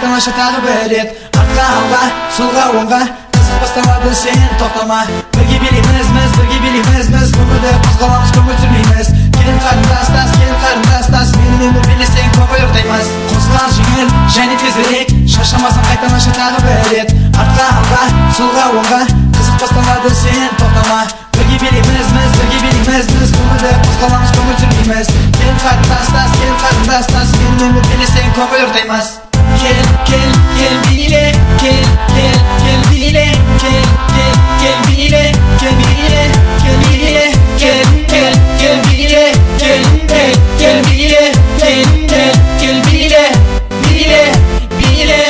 қайталашы тағы бір рет. Артқа алға, солға оңға, қызық басталады сен тоқтама. Бірге билейміз, бірге билейміз, көңілді қозғаламыз, көңіл түсірмейміз. Кел қарындас, кел қарындас, менімен бір билесең көңіл ортаймыз. Қозғал жеңіл және тезірек, шаршамасаң қайталашы тағы бір рет. Артқа алға, солға оңға, қызық басталады сен тоқтама. Бірге билейміз, көңілді қозғаламыз, көңіл түсірмейміз. Кел қарындас, менімен бір билесең көңіл ортаймыз. Кел биле, кел биле, кел биле, кел биле, кел биле, кел биле, кел биле, кел биле, биле.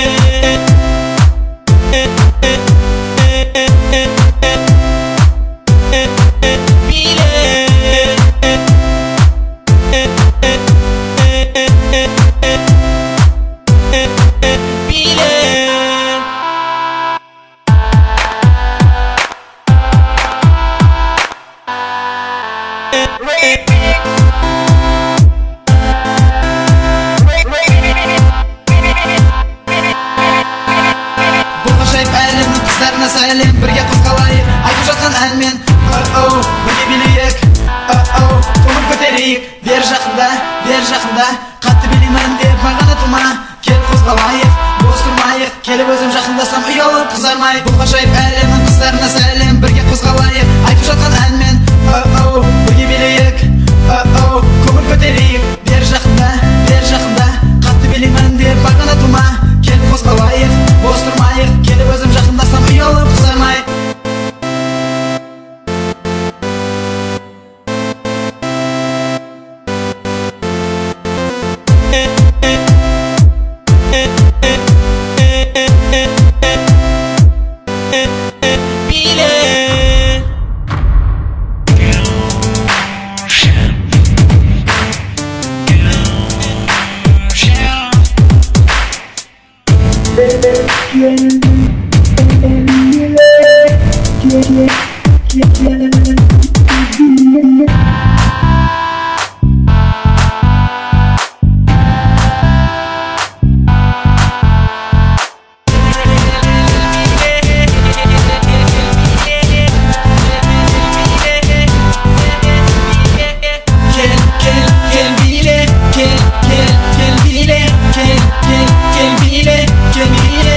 Сәлем, бірге қозғалайық, айтып жатқан әнмен. Бірге билейік, көңіл көтерейік. Бер жақында, қатты билеймін деп маған атылма. Кел қозғалайық, бос тұрмайық, келіп өзім жақындасам ұялып қызармай. Бұл ғажайып әлемнің қыздарына сәлем, бірге қозғалайық, айтып жатқан әнмен. Бірге билейік, көңіл көтерейік. Бер жақында, қатты билеймін деп маған атылма. Кел қозғалайық, бос тұрмайық, келіп өзім жақындасам ұялып қызармай.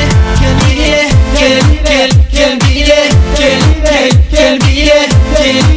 Quel billet,